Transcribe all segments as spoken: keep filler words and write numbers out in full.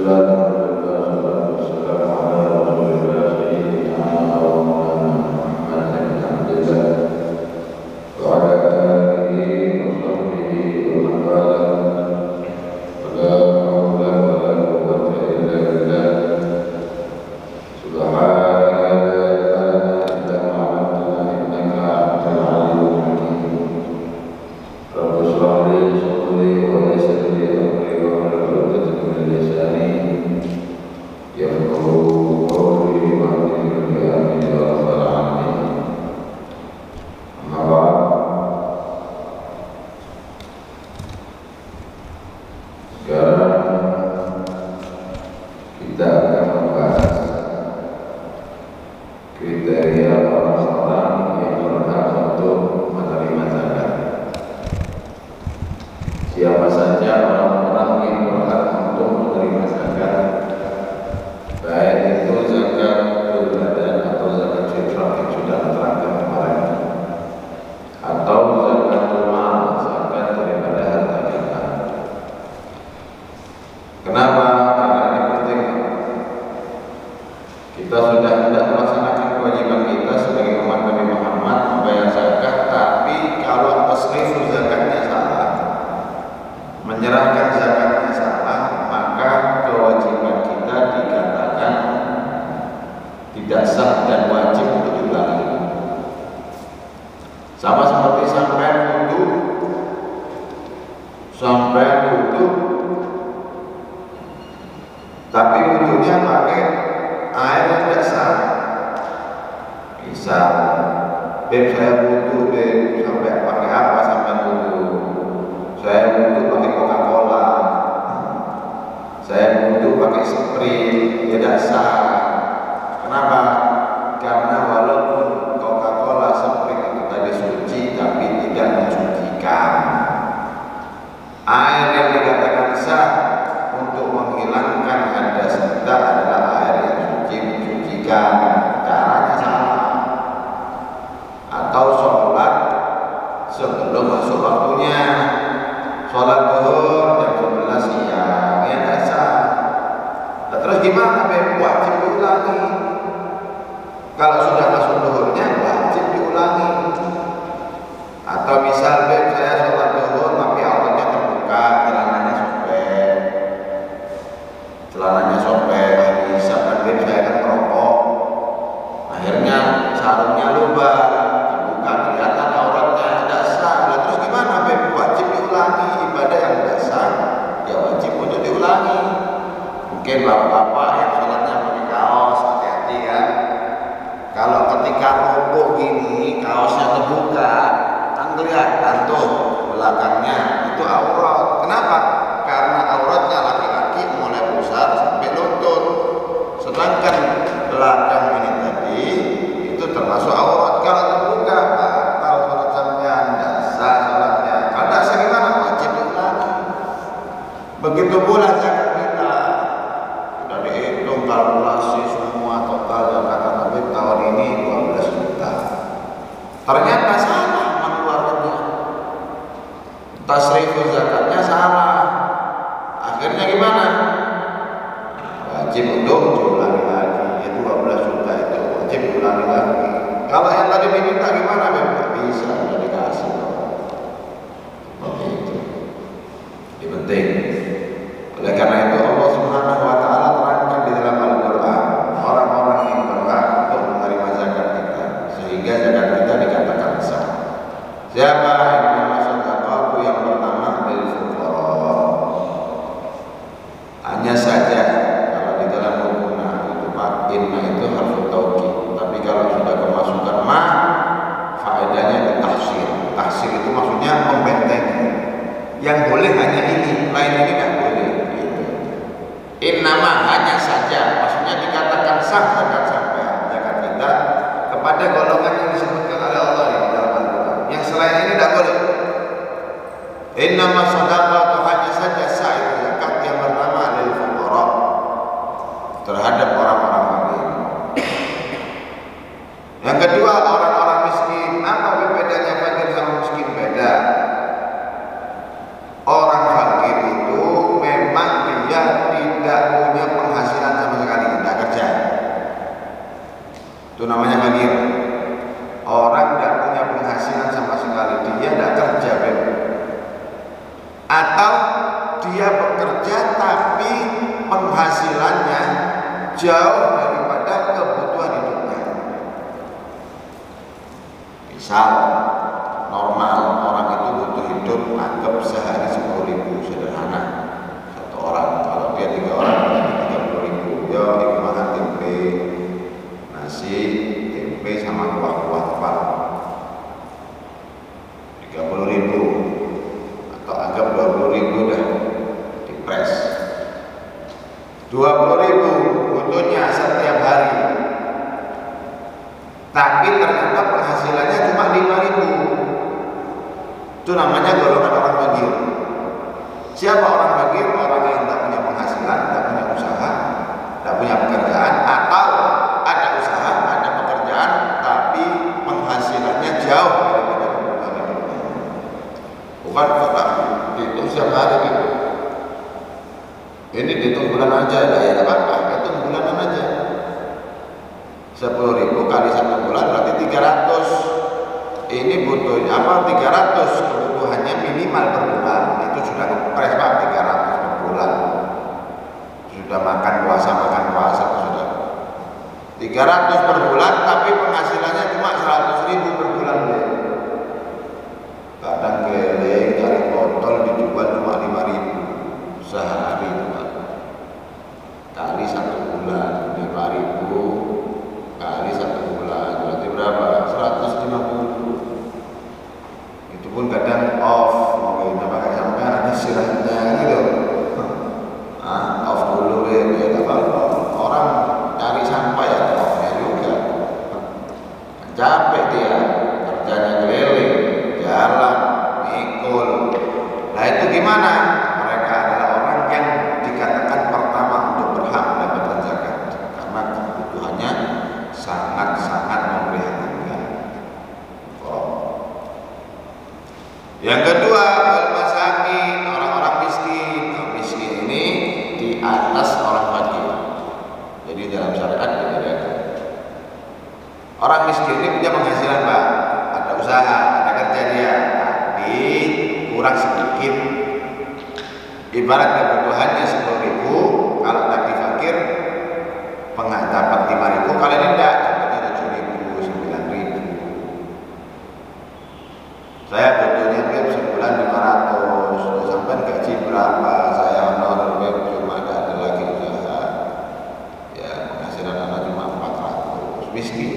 Orang fakir itu memang dia tidak punya jauh daripada kebutuhan hidupnya. Misal normal orang itu butuh hidup anggap sehari sepuluh ribu, sederhana satu orang. Kalau dia tiga orang berarti tiga puluh ribu. Yo ibu makan tempe, nasi, tempe sama kuah-kuah apa tiga puluh ribu, atau anggap dua puluh ribu dah dipres. Dua puluh ribu butuhnya setiap hari, tapi ternyata penghasilannya cuma lima ribu. Itu namanya golongan orang fakir. Siapa orang fakir? Orang yang tidak punya penghasilan, tidak punya usaha, tidak punya pekerjaan, atau ada usaha, ada pekerjaan, tapi penghasilannya jauh daripada kebutuhan hidupnya. Bukan kok dihitung setiap hari gitu. Ini dihitung bulan aja, lah ya apa-apa, hitung bulanan aja. Sepuluh ribu kali satu bulan berarti tiga ratus. Ini butuhnya apa? Tiga ratus kebutuhannya minimal per bulan. Itu sudah kepres pak, tiga ratus per bulan. Sudah makan puasa makan puasa sudah. Tiga ratus per bulan, tapi penghasilannya cuma seratus ribu per bulan deh. Kadang keliling cari botol dijual cuma lima ribu sehari itu pak. Kali satu bulan lima ribu kali satu bulan berarti berapa? Seratus lima puluh. Itu pun kadang off, mungkin pakai sampai ada istirahatnya gitu. Ah, off dulu ya, ya apa-apa. Orang cari sampah ya offnya juga. Capek dia, kerjanya keliling, jalan, mikul. Nah itu gimana? Mereka adalah orang yang dikatakan pertama untuk berhak mendapatkan zakat karena kebutuhannya sangat-sangat memprihatinkan. Oh. Yang kedua, al-masakin, orang-orang miskin. Nah, miskin ini di atas orang fakir. Jadi dalam syariat dibedakan. Orang miskin ini punya penghasilan pak, ada usaha, ada kerja dia, tapi kurang sedikit. Ibarat kebutuhannya sepuluh ribu, kalau tadi fakir dapat lima ribu, kali ini enggak, dapatnya tujuh ribu, sembilan ribu. Saya butuhnya web sebulan lima ratus, sampai gaji berapa? Saya honor web cuma ada, ada lagi usaha. Ya penghasilan anak cuma empat ratus, miskin.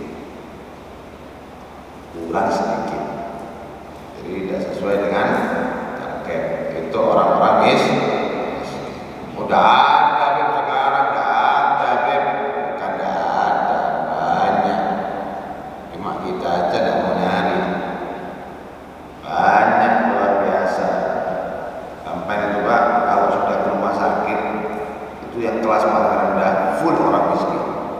Kurang sedikit. Jadi tidak sesuai dengan target. Itu orang-orang miskin. Udah ada web sekarang, enggak ada web. Bukan enggak ada, banyak. Cuma kita aja enggak mau nyari. Banyak luar biasa. Sampai itu pak, kalau sudah ke rumah sakit itu yang kelas paling rendah full orang miskin.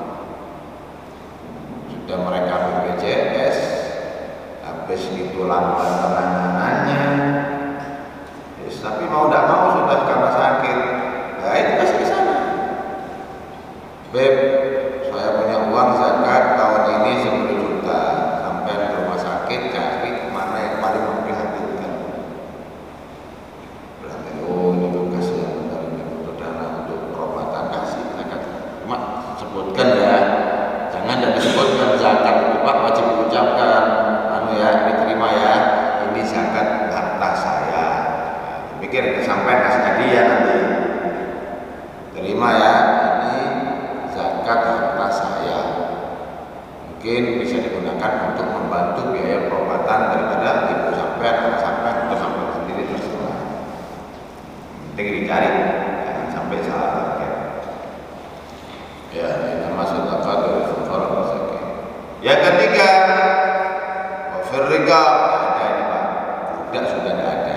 Sudah mereka B P J S, habis itu lambat penanganannya. Yes, tapi mau tidak mau sudah karena sakit, nah itu kasih ke sana. Beb, saya punya uang zakat tahun ini sepuluh juta, sampai di rumah sakit cari mana yang paling memprihatinkan. Berarti oh ini tugas yang dari untuk dana untuk perobatan kasih zakat. Cuma sebutkan ya, jangan tidak disebutkan zakat itu pak wajib diucapkan. Anu ya diterima ya, ini zakat harta saya. Pikir sampai kasih hadiah nanti. Terima ya, ini zakat harta saya. Mungkin bisa digunakan untuk membantu biaya perobatan daripada ibu sampai, anak sampai, atau sampai sendiri terserah. Penting dicari, jangan sampai salah target. Ya, ini masuk zakat dari fuqara masakin. Yang ketiga, wafir riqab, ada ini pak, budak sudah tidak ada.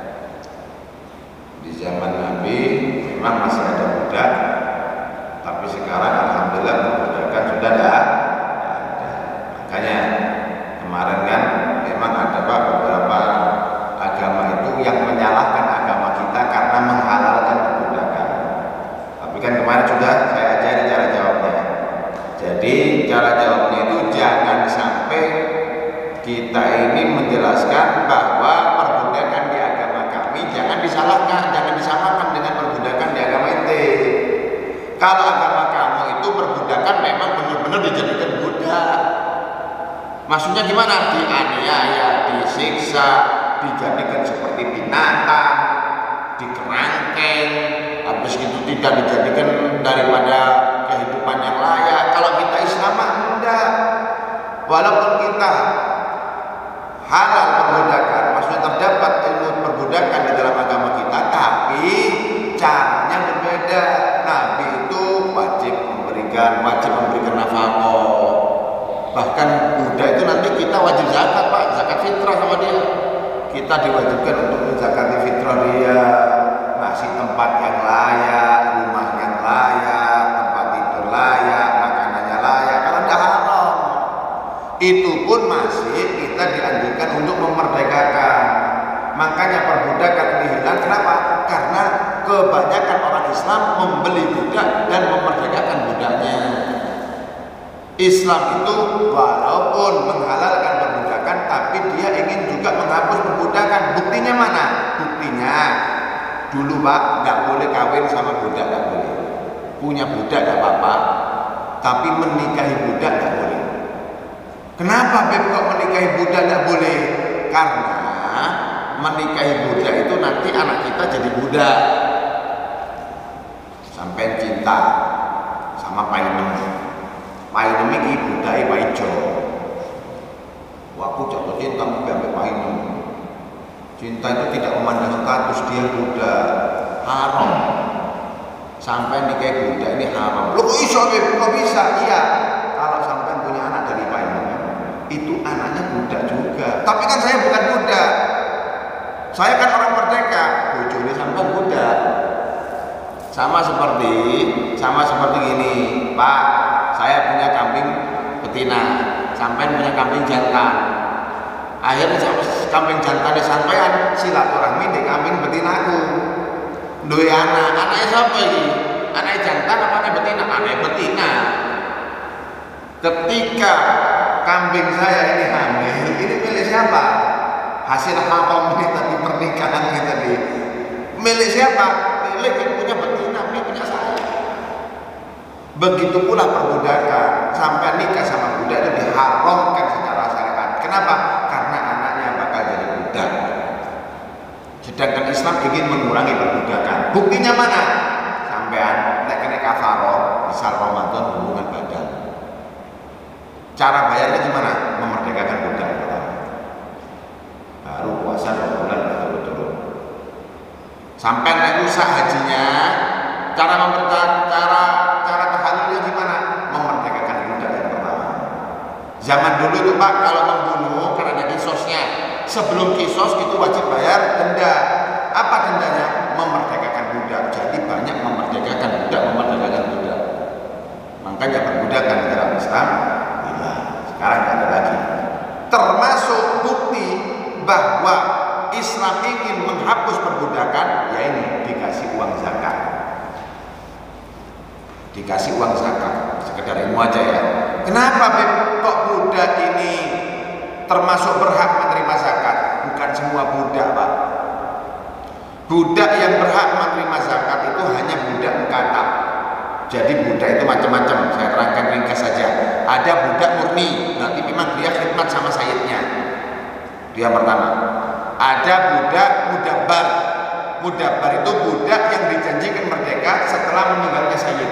Di zaman Nabi memang masih ada budak, tapi sekarang alhamdulillah perbudakan sudah ada. Makanya kemarin kan memang ada pak beberapa agama itu yang menyalahkan agama kita karena menghalalkan perbudakan. Tapi kan kemarin sudah saya ajari cara jawabnya. Jadi cara jawabnya itu jangan sampai kita ini menjelaskan bahwa perbudakan di agama kami jangan disalahkan, jangan disamakan dengan perbudakan di agama ente. Kalau agama kamu itu perbudakan memang benar-benar dijadikan budak. Maksudnya gimana? Dianiaya, disiksa, dijadikan seperti binatang, dikerangkeng, habis itu tidak dijadikan daripada kehidupan yang layak. Kalau kita Islam enggak. Walaupun kita halal perbudakan, maksudnya terdapat ilmu perbudakan di dalam agama kita, tapi caranya berbeda. Nabi itu wajib memberikan, wajib memberikan nafkah. Bahkan budak itu nanti kita wajib zakat, Pak, zakat fitrah sama dia. Kita diwajibkan untuk menzakati fitrah dia, ngasih tempat yang layak, rumah yang layak, tempat tidur layak, makanannya layak. Kalau tidak haram, itu pun masih kita dianjurkan untuk memerdekakan. Makanya perbudakan ini hilang. Kenapa? Karena kebanyakan orang Islam membeli budak dan memerdekakan budaknya. Islam itu walaupun menghalalkan perbudakan, tapi dia ingin juga menghapus perbudakan. Buktinya mana? Buktinya dulu Pak, nggak boleh kawin sama budak, nggak boleh. Punya budak nggak apa-apa, tapi menikahi budak nggak boleh. Kenapa Beb kok menikahi budak nggak boleh? Karena menikahi budak itu nanti anak kita jadi budak. Sampai cinta sama painem. Painem ini budake Paijo. Waktu jatuh cinta sampai painem. Cinta itu tidak memandang status dia budak, haram. Sampai nikahi budak ini haram. Loh kok iso Beb? Kok bisa? Iya. Kalau sampai punya anak dari painem, itu anaknya budak juga. Tapi kan saya bukan budak. Saya kan orang merdeka. Bojone sampai budak. Sama seperti sama seperti gini, Pak. Saya punya kambing betina, sampai punya kambing jantan. Akhirnya kambing jantan sampean silaturahmi di kambing betinaku. Duwe anak, anaknya siapa ini? Anaknya jantan apa anaknya betina? Anaknya betina. Ketika kambing saya ini hamil, ini milik siapa? Hasil haram ini tadi, pernikahan ini tadi. Milik siapa? Milik yang punya betina, milik punya saya. Begitu pula perbudakan, sampai nikah sama budak itu diharamkan secara syariat. Kenapa? Karena anaknya bakal jadi budak. Sedangkan Islam ingin mengurangi perbudakan. Buktinya mana? Sampean nek kena kafaro, misal Ramadan hubungan badan. Cara bayarnya gimana? Memerdekakan budak pertama. Baru puasa dua bulan betul-betul. Sampai nek rusak hajinya, cara memerdekakan, cara cara tahalulnya gimana? Memerdekakan budak yang pertama. Zaman dulu itu Pak, kalau membunuh karena ada kisosnya, sebelum kisos itu wajib bayar denda. Apa dendanya? Memerdekakan budak. Jadi banyak memerdekakan budak, memerdekakan budak. Makanya perbudakan di dalam Islam hilang. Sekarang tidak ada lagi. Termasuk bukti bahwa Islam ingin menghapus perbudakan, ya ini dikasih uang zakat. Dikasih uang zakat, sekedar ilmu aja ya. Kenapa Beb kok budak ini termasuk berhak menerima zakat? Bukan semua budak Pak. Budak yang berhak menerima zakat itu hanya budak mukatab. Jadi budak itu macam-macam. Saya terangkan ringkas saja. Ada budak murni, berarti memang dia khidmat sama sayyidnya. Dia pertama. Ada budak mudabbar. Mudabbar itu budak yang dijanjikan merdeka setelah meninggalnya sayyid.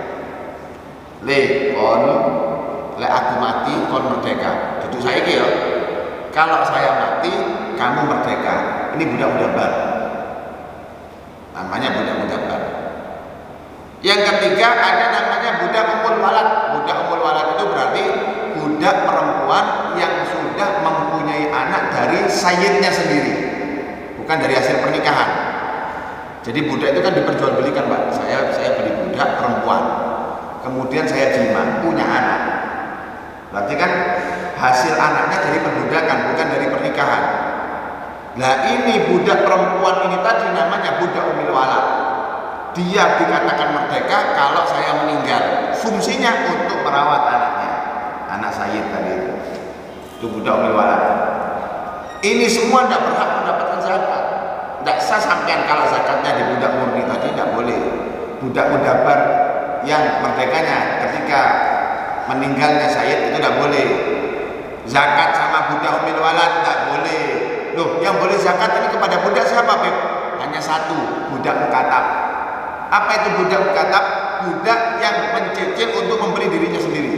Le kon le aku mati kon merdeka. Itu saya ya. Kalau saya mati kamu merdeka. Ini budak mudabbar. Namanya budak mudabbar. Yang ketiga ada namanya budak umul walad. Budak umul walad itu berarti budak perempuan yang sudah mempunyai anak dari sayyidnya sendiri, bukan dari hasil pernikahan. Jadi budak itu kan diperjualbelikan Pak. Saya saya beli budak perempuan, kemudian saya jima, punya anak. Berarti kan hasil anaknya dari perbudakan, bukan dari pernikahan. Nah ini budak perempuan ini tadi namanya budak umul walad. Dia dikatakan merdeka kalau saya meninggal. Fungsinya untuk merawat anaknya, anak sayyid tadi itu. Itu budak umul walad. Ini semua tidak berhak mendapatkan zakat. Tidak sah sampean kalau zakatnya di budak murni tadi tidak boleh. Budak mudabbar yang merdekanya ketika meninggalnya Sayyid itu tidak boleh. Zakat sama budak umil walad tidak boleh. Loh, yang boleh zakat ini kepada budak siapa, Beb? Hanya satu, budak mukatab. Apa itu budak mukatab? Budak yang mencicil untuk membeli dirinya sendiri.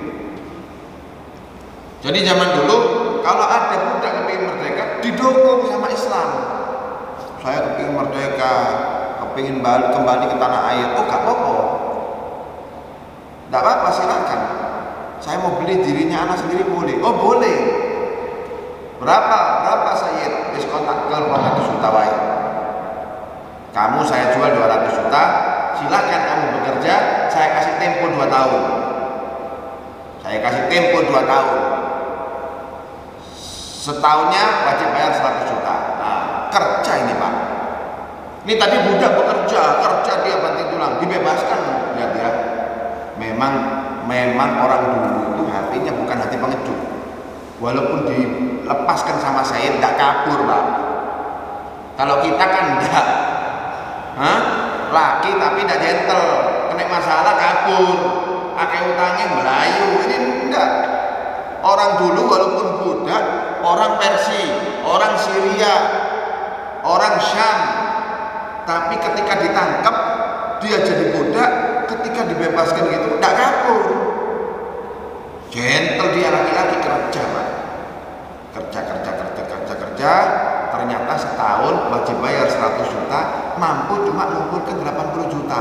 Jadi zaman dulu kalau ada budak kepingin merdeka, didukung sama Islam. Saya kepingin merdeka, kepingin balik kembali ke tanah air. Oh, gak apa-apa. Gak apa-apa, silakan. Saya mau beli dirinya anak sendiri boleh. Oh, boleh. Berapa? Berapa Sayyid? Wis kontak ke dua ratus juta wae. Kamu saya jual dua ratus juta, silakan kamu bekerja, saya kasih tempo dua tahun. Saya kasih tempo dua tahun. Setahunnya wajib bayar seratus juta. Nah, kerja ini, Pak. Ini tadi budak bekerja, kerja dia banting tulang, dibebaskan. Lihat ya. Memang memang orang dulu itu hatinya bukan hati pengecut. Walaupun dilepaskan sama Sayyid tidak kabur, Pak. Kalau kita kan enggak. Hah? Laki tapi tidak gentle, kena masalah kabur, pakai utangnya melayu. Ini enggak. Orang dulu walaupun budak, orang Persia, orang Syria, orang Syam, tapi ketika ditangkap dia jadi budak, ketika dibebaskan gitu tidak kabur. Gentle dia, laki-laki kerja, Pak. Kerja, kerja, kerja, kerja, kerja. Ternyata setahun wajib bayar seratus juta, mampu cuma mengumpulkan delapan puluh juta.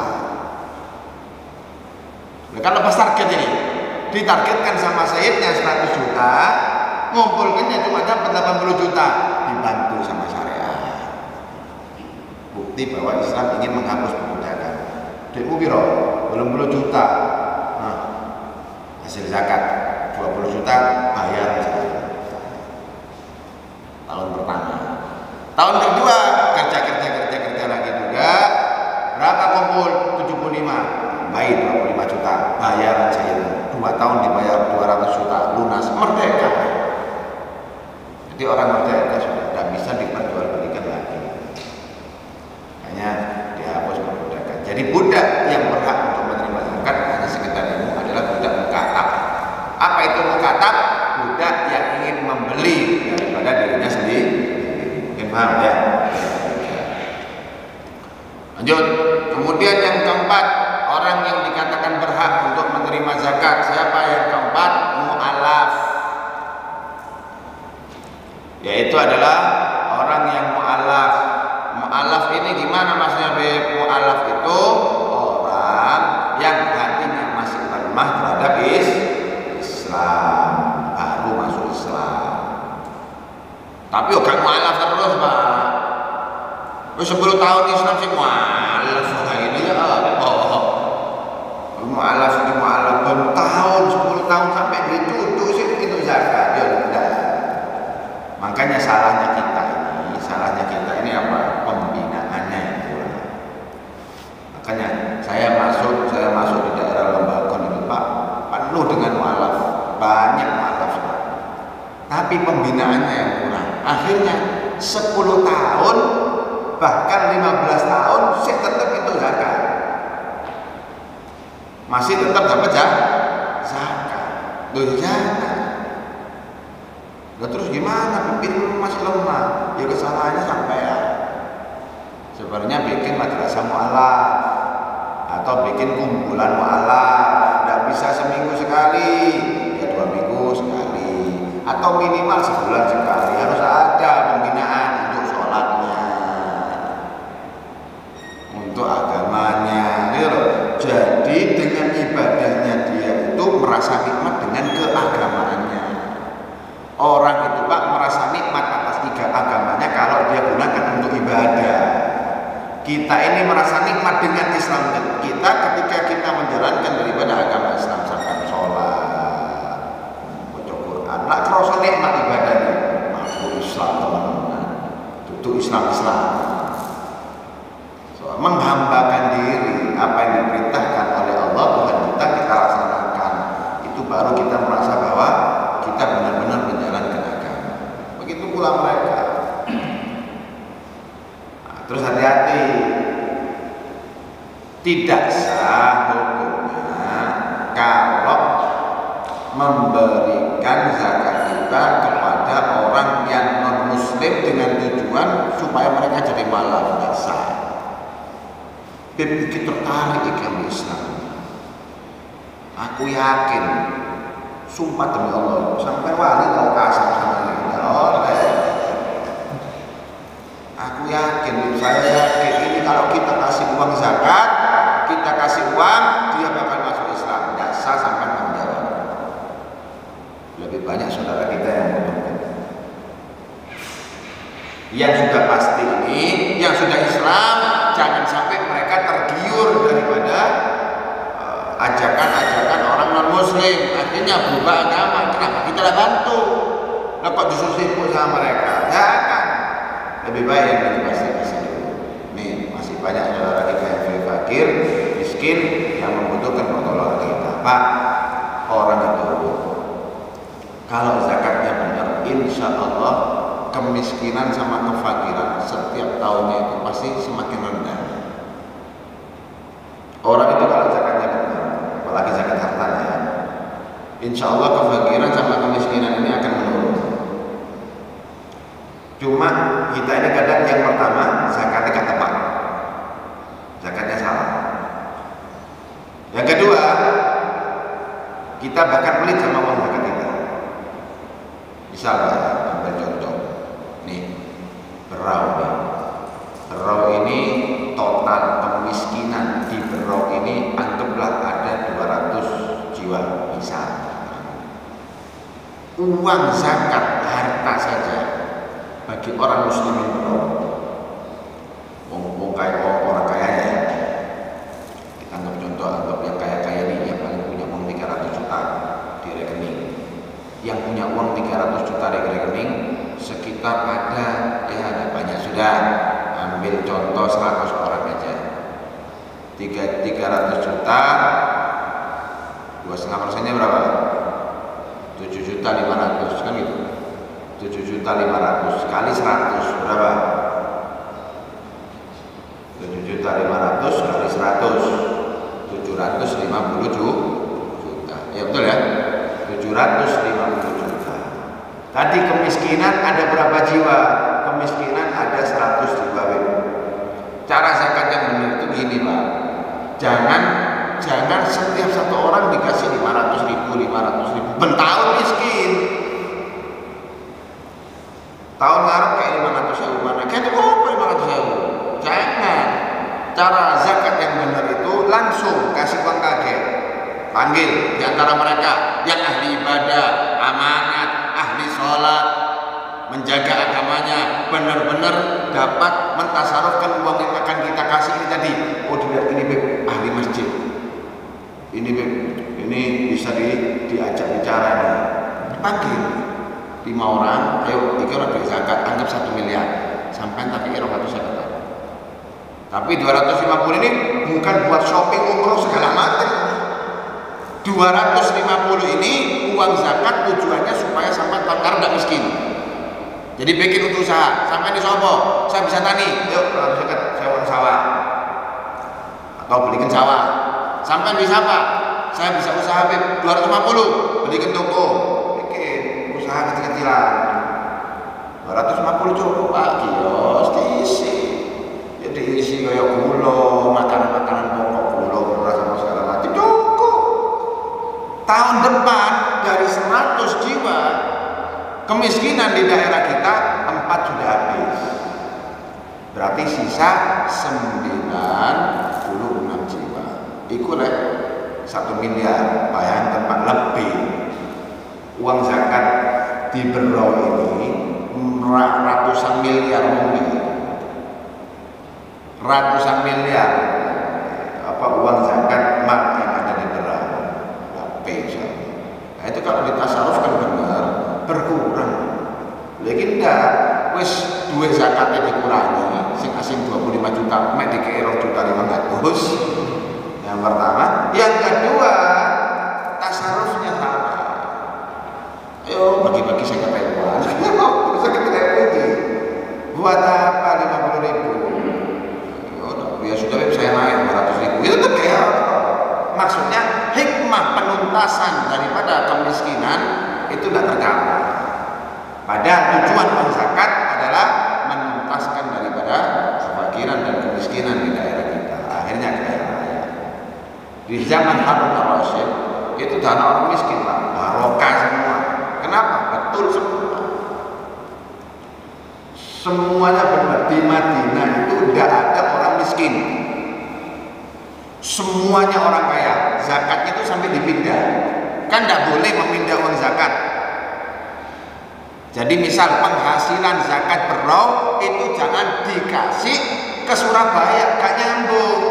Nah, kan lepas target ini. Ditargetkan sama Sayyidnya seratus juta, ngumpulkannya cuma dapat delapan puluh juta, dibantu sama syariat. Bukti bahwa Islam ingin menghapus perbudakan. Dekmu piro? dua puluh juta. Nah, hasil zakat dua puluh juta bayar zakat. Tahun pertama. Tahun kedua kerja kerja kerja kerja lagi juga. Berapa kumpul? tujuh puluh lima. Baik, dua puluh lima juta bayaran saya. Dua tahun dibayar dua ratus juta, lunas, merdeka. Jadi orang merdeka sudah tidak bisa diperjualbelikan lagi. Hanya dihapus perbudakan. Jadi budak yang berhak untuk menerima zakat hanya sekedar ini adalah budak mukatab. Apa itu mukatab? Budak yang ingin membeli daripada dirinya sendiri. Mungkin paham ya? Lanjut. Kemudian yang keempat, orang yang dikatakan berhak untuk menerima zakat. Siapa yang keempat? Mu'alaf. Yaitu adalah orang yang mu'alaf. Mu'alaf ini gimana maksudnya? Mu'alaf itu orang yang hatinya masih lemah terhadap Islam, baru masuk Islam. Tapi oke mu'alaf terus, Pak. sepuluh tahun Islam sih mu'alaf. Nah, ini ya oh. Mu'alaf ini mu'alaf baru tahun, sepuluh tahun sampai dituduh sih itu zakat. Ya udah. Makanya salahnya kita ini, salahnya kita ini apa? Pembinaannya itu. Makanya saya masuk, saya masuk di daerah lembaga ini, Pak, penuh dengan mu'alaf, banyak mu'alaf. Tapi pembinaannya yang kurang. Akhirnya sepuluh tahun bahkan lima belas tahun saya tetap itu zakat. Masih tetap dapat zakat. Loh jangan. Loh terus gimana? Pimpin masih lemah. Ya kesalahannya sampai ya. Sebenarnya bikin madrasah mu'alaf atau bikin kumpulan mu'alaf. Tidak bisa seminggu sekali, ya dua minggu sekali, atau minimal sebulan sekali. Harus ada pembinaan untuk sholatnya, untuk agamanya, gitu loh. Jadi dengan ibadahnya dia itu merasa nikmat dengan keagamaannya. Orang itu Pak merasa nikmat atas tiga agamanya kalau dia gunakan untuk ibadah. Kita ini merasa nikmat dengan Islam kita ketika kita menjalankan daripada agama Islam, misalkan sholat, baca Quran. Lah kerasa nikmat ibadahnya. Masuk Islam teman-teman. Itu Islam Islam. So, menghambakan diri apa yang diperintahkan oleh Allah Tuhan kita kita laksanakan. Itu baru kita merasa bahwa kita benar-benar menjalankan agama. Begitu pula mereka. Nah, terus hati-hati. Tidak sah hukumnya kalau memberikan zakat kita kepada orang yang non muslim dengan tujuan supaya mereka jadi malam, tidak sah. Bikin tertarik ikan Islam. Aku yakin, sumpah demi Allah, sampai wali tahu kasar sama ini. Oleh, aku yakin, saya yakin ini kalau kita kasih uang zakat, kita kasih uang, dia bakal masuk Islam. Tidak sah sampai menjawab. Lebih banyak saudara kita yang membutuhkan. Yang sudah pasti ini, yang sudah Islam, jangan sampai mereka tergiur daripada uh, ajakan-ajakan orang non muslim, akhirnya berubah agama. Kenapa kita lah bantu? Lah kok disuruh sibuk sama mereka? Jangan. Lebih baik yang ini pasti kasih dulu. Nih masih banyak saudara kita yang fakir, miskin, yang membutuhkan pertolongan kita. Pak, orang itu kalau zakatnya benar, insya Allah kemiskinan sama kefakiran setiap tahunnya itu pasti semakin rendah. Orang itu kalau zakatnya benar, apalagi zakat hartanya, insya Allah kefakiran sama kemiskinan ini akan menurun. Cuma kita ini kadang yang pertama zakatnya gak tepat, zakatnya salah. Yang kedua, kita bahkan pelit sama uang zakat kita. Misalnya, ambil contoh, nih Berau nih, Berau ini total kemiskinan di Berau ini anggaplah ada dua ratus jiwa misal. Uang zakat harta saja bagi orang muslimin Berau, wong kaya orang kayanya, kita anggap contoh, anggap yang kaya-kaya ini yang paling punya uang tiga ratus juta di rekening. Yang punya uang tiga ratus juta di rekening sekitar ada, ya ada banyak sudah. Ambil contoh seratus orang aja, tiga ratus juta, dua setengah persennya berapa? tujuh juta lima ratus kan gitu. tujuh juta lima ratus kali seratus berapa? tujuh juta lima ratus kali seratus, tujuh ratus lima puluh juta. Ya betul ya, tujuh ratus lima puluh juta. Tadi kemiskinan ada berapa jiwa? Kemiskinan ada seratus jiwa. Cara zakat yang benar itu gini Pak, jangan jangan setiap satu orang dikasih lima ratus ribu, lima ratus ribu, bentahun miskin. Tahun ngarep kayak lima ratus ribu mana? Kayak itu kok lima ratus ribu? Jangan. Cara zakat yang benar itu langsung kasih uang kaget. Panggil di antara mereka yang ahli ibadah, amanat, ahli sholat, menjaga agamanya, benar-benar dapat mentasarufkan uang yang akan kita kasih ini tadi. Oh dilihat ini beb, ahli masjid, ini beb, ini bisa di, diajak bicara nih. Dipanggil lima orang, ayo tiga orang beri zakat, anggap satu miliar, sampai tapi kira satu zakat. Tapi dua ratus lima puluh ini bukan buat shopping umroh segala macam. dua ratus lima puluh ini uang zakat tujuannya supaya sampai karena tidak miskin. Jadi bikin untuk usaha, sampai di Sobo, saya bisa tani, yuk harus zakat, saya uang sawah atau belikan sawah. Sampai bisa Pak, saya bisa usaha dua ratus lima puluh, belikan toko, bikin usaha kecil-kecilan. dua ratus lima puluh cukup Pak, kios diisi, jadi isi kayak gula, makanan-makanan pokok, gula, beras sama segala macam. Tahun depan dari seratus jiwa kemiskinan di daerah kita empat sudah habis. Berarti sisa sembilan puluh enam jiwa. Iku lek satu miliar, bayang tempat lebih. Uang zakat di Berau ini ratusan miliar mungkin. Ratusan miliar apa uang zakat mak yang ada di Berau. Nah, itu kalau ditasarufkan benar berkurang. Lagi ndak, wis duit zakatnya dikurangi, sing asing dua puluh lima juta, mek dikei dua juta lima ratus. Yang pertama, yang kedua tasarufnya salah. Ayo bagi-bagi saya ketahuan. Saya ketahuan buat apa lima puluh ribu? Ya sudah saya naik dua ratus ribu. Itu tuh kayak maksudnya hikmah penuh penuntasan daripada kemiskinan itu tidak tercapai. Padahal tujuan uang zakat adalah menuntaskan daripada kefakiran dan kemiskinan di daerah kita. Akhirnya kaya raya. Di zaman Harun al-Rasyid itu dana orang miskin Pak, barokah semua. Kenapa? Betul semua. Semuanya benar. Di Madinah itu tidak ada orang miskin. Semuanya orang kaya. Zakatnya itu sampai dipindah. Kan tidak boleh memindah uang zakat. Jadi misal penghasilan zakat berau itu jangan dikasih ke Surabaya, gak nyambung.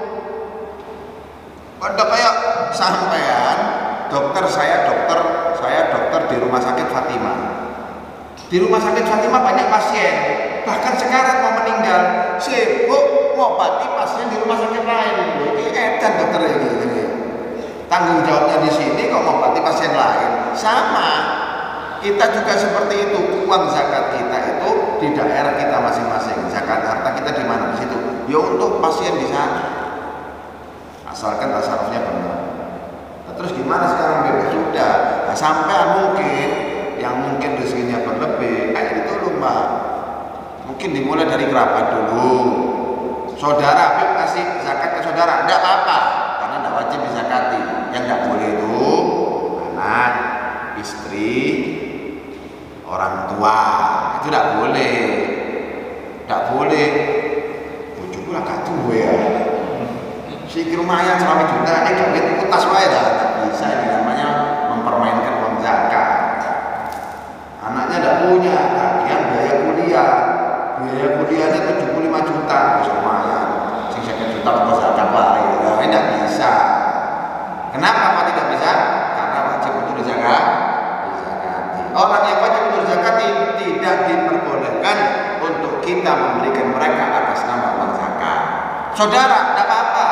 Pada kayak sampean, dokter saya dokter, saya dokter di rumah sakit Fatimah. Di rumah sakit Fatimah banyak pasien, bahkan sekarang mau meninggal, sibuk ngobati pasien di rumah sakit lain. Ini edan dokter ini, ini. Tanggung jawabnya di sini kok ngobati pasien lain. Sama, kita juga seperti itu. Uang zakat kita itu di daerah kita masing-masing. Zakat harta kita di mana? Di situ. Ya untuk pasien di sana. Asalkan tasarrufnya benar. Nah, terus gimana sekarang bebas sudah? Nah, sampai mungkin yang mungkin rezekinya berlebih, kayak itu loh Mbak. Mungkin dimulai dari kerabat dulu. Saudara, Habib kasih zakat ke saudara, tidak apa-apa, karena tidak wajib dizakati. Yang tidak boleh itu anak, istri, orang tua, itu tidak boleh. Tidak boleh. Bojoku lah gak duwe ya. Si lumayan selama juta, ini duit itu tas wae dah. Bisa ini namanya mempermainkan uang zakat. Anaknya tidak punya, bagian biaya kuliah. Biaya kuliahnya tujuh puluh lima juta, bisa lumayan. Sing seket juta untuk zakat wae. Nah, ini tidak bisa. Kenapa kok tidak bisa? Karena wajib untuk dizakat. Dizakati. Orang yang wajib untuk dizakati tidak diperbolehkan untuk kita memberikan mereka atas nama uang zakat. Saudara, tidak apa-apa.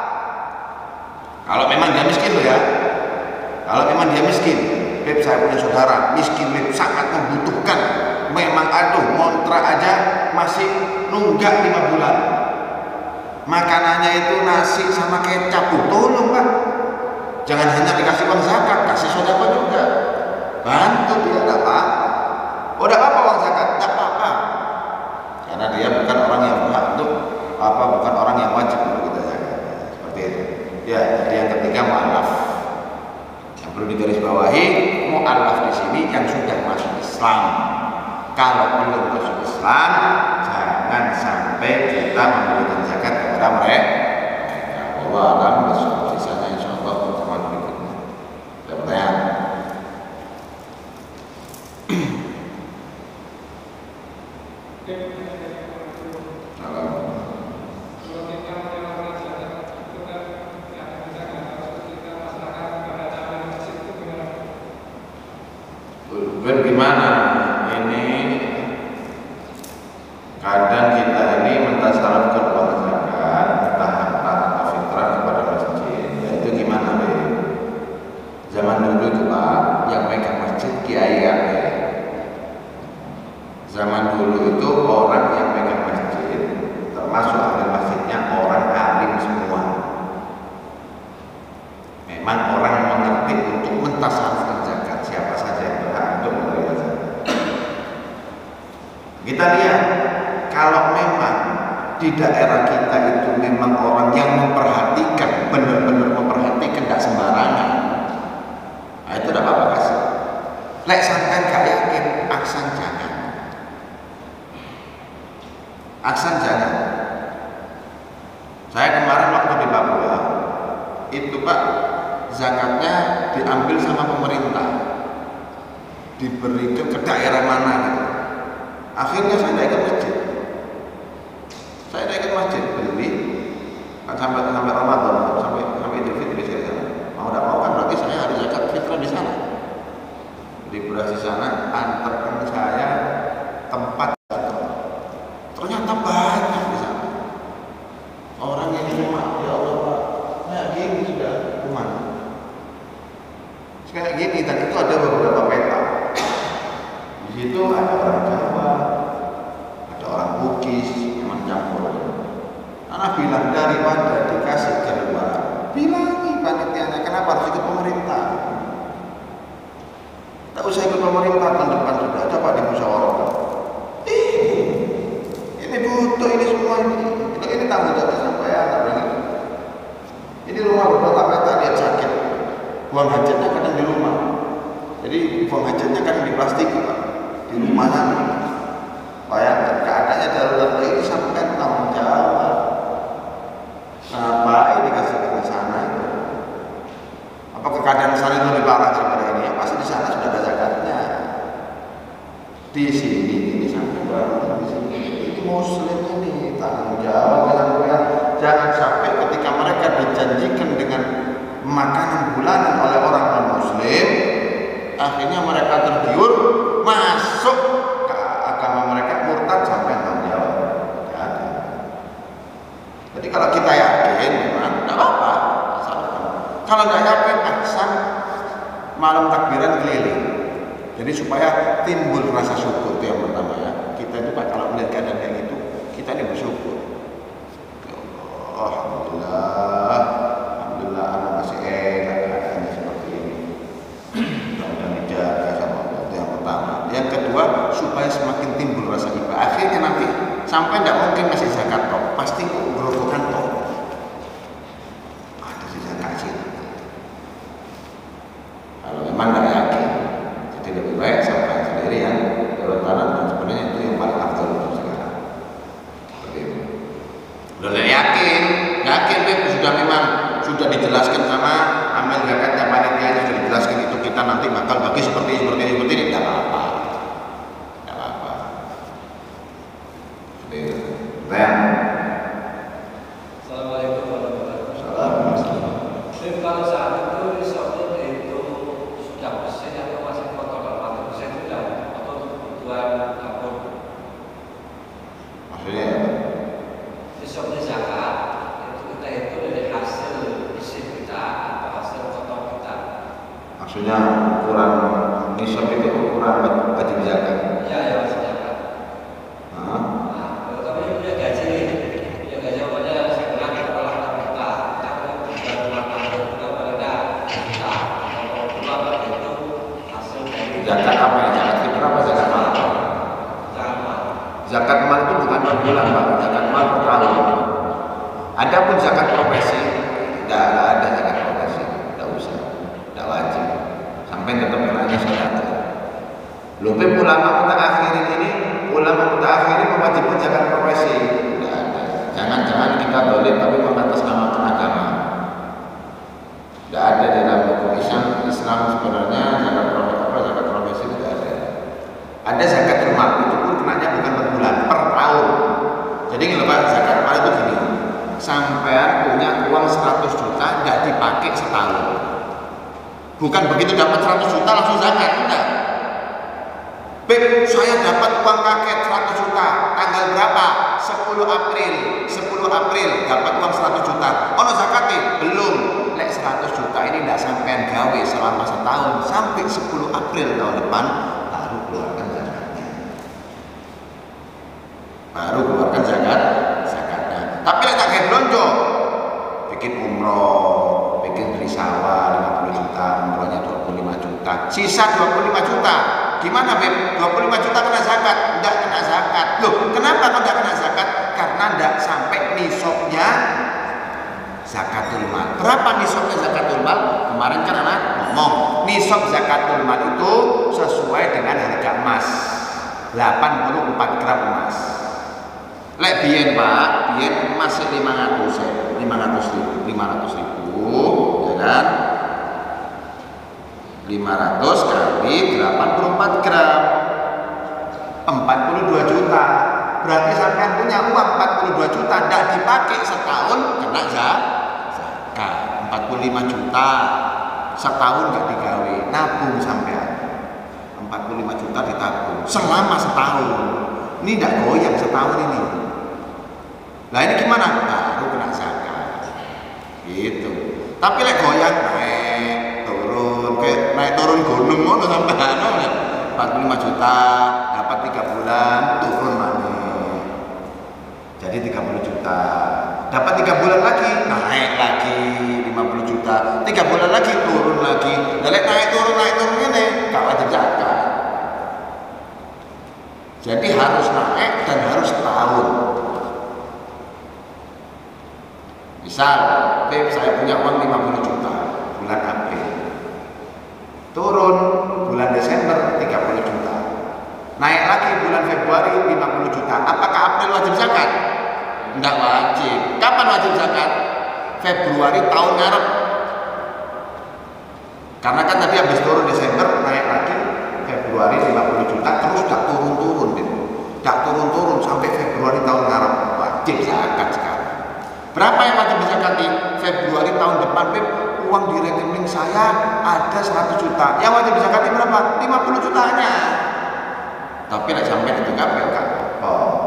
Kalau memang dia miskin loh ya. Kalau memang dia miskin, Beb saya punya saudara miskin, Beb sangat membutuhkan. Memang aduh, ngontrak aja masih nunggak lima bulan. Makanannya itu nasi sama kecap. Tuh, tolong Pak. Jangan hanya dikasih uang zakat, kasih sedekah juga. Bantu dia, tidak apa. Oh, tidak apa-apa uang zakat, tidak apa-apa. Karena dia bukan orang yang berhak untuk apa, bukan orang yang wajib untuk kita zakat. Seperti itu. Ya, jadi yang ketiga mu'allaf. Yang perlu digarisbawahi, mu'allaf di sini yang sudah masuk Islam. Kalau belum masuk Islam, jangan sampai kita memberikan zakat kepada mereka. Allah alam bersyukur di sana insyaallah pertemuan berikutnya. Ada pertanyaan? Bagaimana ini kadang kita ini mentasarufkan uang zakat entah harta atau fitrah kepada masjid, yaitu gimana Be? Zaman dulu itu Pak, yang megang masjid kiai kan ya. Zaman dulu itu orang yang megang masjid, termasuk ahli masjidnya orang alim semua. Memang orang mengerti untuk mentasarufkan zakat, siapa saja yang berhak untuk menerima zakat. Kita lihat, kalau memang di daerah kita itu memang orang yang memperhatikan, benar-benar memperhatikan, tidak sembarangan, nah itu tidak apa-apa kasih. Lek sampai gak yakin, aksan jangan. Aksan jangan. Saya kemarin waktu di Papua, itu Pak, zakatnya diambil sama pemerintah, diberikan ke daerah mana. Akhirnya saya tidak ikut masjid. Saya tidak ikut masjid, beli kan sampai sampai Ramadan, sampai sampai Idul Fitri saya di sana. Mau tidak mau kan berarti saya ada zakat fitrah di sana. Beli beras di sana, antarkan saya tempat. Ternyata banyak di sana. Orang yang cuma ya Allah Pak, kayak gini sudah kuman. Kayak gini dan itu ada beberapa peta. Di situ ada orang Jawa, ada orang Bugis, memang campur. Anak bilang daripada dikasih ke luar, bilangi panitianya kenapa harus ikut pemerintah? Tidak usah ikut pemerintah, tahun depan sudah ada Pak di musyawarah. Ini, ini butuh ini semua ini. Ini, ini tanggung jawab sampai anak ini. Ini rumah beberapa meter dia sakit. Buang hajatnya kadang di rumah. Jadi buang hajatnya kan di plastik Pak. Di rumah sana. Bayangkan keadaannya darurat ini sampai tanggung jawab. Kenapa ini dikasih ke sana itu? Apakah keadaan sana itu lebih parah daripada ini? Ya, pasti di sana sudah ada zakatnya. Di sini ini sampai berapa? Di sini itu muslim ini tanggung jawab dengan jangan sampai ketika mereka dijanjikan dengan makanan bulanan oleh orang non muslim, akhirnya mereka tergiur masuk ke agama mereka murtad sampai tanggung jawab. Jadi, jadi kalau kita yakin, memang tidak apa-apa. Kalau tidak yakin, aksan malam takbiran keliling. Jadi supaya timbul rasa syukur itu yang pertama ya. Kita itu Pak kalau melihat keadaan kayak gitu, kita ini bersyukur. Ya Allah, alhamdulillah, alhamdulillah anak masih enak keadaannya seperti ini. Mudah-mudahan dijaga sama Allah. Itu yang pertama. Yang kedua, supaya semakin timbul rasa ibadah. Akhirnya nanti sampai tidak mungkin masih zakat toh, pasti gerogokan toh. Ada sisa kasih. Kalau memang tidak yakin, jadi lebih baik sampai sendiri yang berlebaran dan sebenarnya itu yang paling afdal untuk sekarang. Seperti itu. Udah tidak yakin, yakin Beb, sudah memang sudah dijelaskan sama amal zakatnya panitianya sudah dijelaskan itu kita nanti bakal bagi seperti seperti ini seperti ini tidak apa-apa, tidak apa-apa. Seperti itu. Bang. Assalamualaikum warahmatullahi wabarakatuh. Beb, kalau saat itu risotto itu sudah bersih atau masih kotor? Kalau bersih sudah atau kebutuhan dapur? Maksudnya apa? Risotto zakat itu kita itu dari hasil bersih kita atau hasil kotor kita? Maksudnya ukuran nisab itu ukuran wajib zakat. Ya, ya wajib zakat. Hah? Nah, kalau kamu punya gaji, punya gaji apanya sekarang kita olah kita, kita bukan rumah tangga kita pada kita, kalau dua pada itu hasil dari Zakat apa ya? Zakat fitrah apa zakat mal? zakat. Zakat mal itu bukan per bulan Pak, zakat mal per tahun. Adapun zakat profesi, tidak ada zakat profesi, tidak usah, tidak wajib. Sampai tetap kenanya zakat. Lebih ulama mutakhirin ini, ulama mutakhirin mewajibkan zakat profesi, tidak ada. Jangan-jangan kita dolim tapi mengatasnamakan agama. Tidak ada di dalam hukum Islam. Islam sebenarnya zakat profesi apa zakat profesi tidak ada. Ada zakat mal, itu pun kenanya bukan per bulan, per tahun. Jadi kalau Pak zakat mal itu gini, sampean punya uang seratus juta nggak dipakai setahun. Bukan begitu dapat seratus juta langsung zakat, enggak. Beb, saya dapat uang paket seratus juta, tanggal berapa? sepuluh April, sepuluh April dapat uang seratus juta. Ono zakatnya? Belum. Lek seratus juta ini tidak sampean gawe selama setahun sampai sepuluh April tahun depan baru keluarkan zakatnya. Baru keluarkan zakat, zakatnya. Tapi lek tak kayak belanja, bikin umroh, bikin beli sawah lima puluh juta, umrohnya dua puluh lima juta, sisa dua puluh lima juta. Gimana Beb? dua puluh lima juta kena zakat? Tidak kena zakat. Loh, kenapa kok tidak kena zakat? Karena tidak sampai nisabnya zakatul mal. Berapa nisabnya zakatul mal? Kemarin kan anak ngomong, nisab zakatul mal itu sesuai dengan harga emas delapan puluh empat gram emas. Lek biyen Pak, biyen emas lima ratus ribu, lima ratus ribu, ya kan? lima ratus kali delapan puluh empat gram empat puluh dua juta. Berarti sampean punya uang empat puluh dua juta tidak dipakai setahun kena zakat. Empat puluh lima juta setahun nggak digawe, nabung sampean empat puluh lima juta ditabung selama setahun. Ini tidak goyang setahun ini. Nah ini gimana? Baru kena zakat gitu. Tapi lek goyang naik turun, kayak naik turun gunung ngono sampai anu empat puluh lima juta dapat tiga bulan turun mana? Jadi tiga puluh juta dapat tiga bulan lagi naik lagi lima puluh juta, tiga bulan lagi turun lagi. Lek naik turun naik turun ini gak wajib zakat. Jadi harus naik dan harus tahun. Misal, Beb, saya punya uang lima puluh juta bulan April. Turun bulan Desember tiga puluh juta. Naik lagi bulan Februari lima puluh juta. Apakah April wajib zakat? Enggak wajib. Kapan wajib zakat? Februari tahun ngarep. Karena kan tadi habis turun Desember, naik lagi Februari lima puluh juta, terus gak turun-turun gitu. Gak turun-turun sampai Februari tahun ngarep. Wajib zakat sekarang. Berapa yang wajib dizakati? Februari tahun depan, Beb, uang di rekening saya ada seratus juta. Yang wajib dizakati berapa? lima puluh jutanya. Tapi nek sampai itu kabeh gak apa.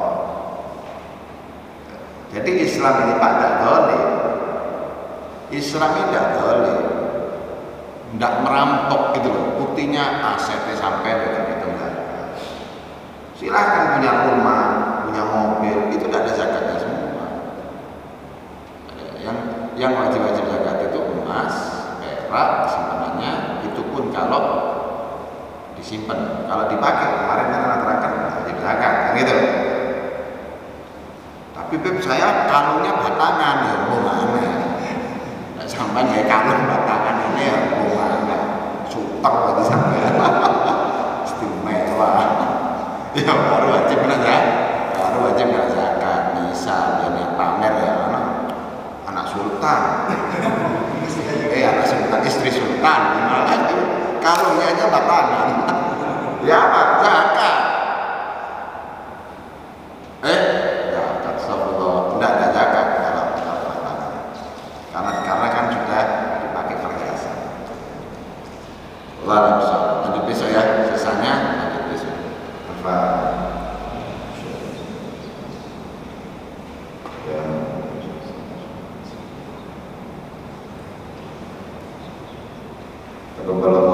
Jadi Islam ini Pak tidak boleh. Islam ini tidak boleh. Tidak merampok gitu loh. Buktinya asetnya sampai dengan itu enggak. Silahkan punya rumah, punya mobil, itu tidak ada zakatnya semua. Yang yang wajib-wajib zakat itu emas, perak, simpanannya, itu pun kalau disimpan. Kalau dipakai, kemarin kan anak terakan wajib zakat, kan gitu. Tapi Beb, saya kalungnya batangan ya, bagaimana ya? Nggak sampai kayak kalung batangan ini ya, bagaimana? Super lagi sampai istimewa. Ya baru wajib kena zakat, baru wajib kena zakat. Misal dia niat pamer ya, anak anak sultan, eh anak sultan, istri sultan, malah itu kalungnya aja batangan. Ya apa? Zakat. Eh, zakat, astagfirullah. Tidak ada zakat kalau kalau batangan. Karena karena kan sudah dipakai perhiasan. Allah bisa. Lanjut besok ya, sisanya lanjut besok. Apa? Ya. Kalau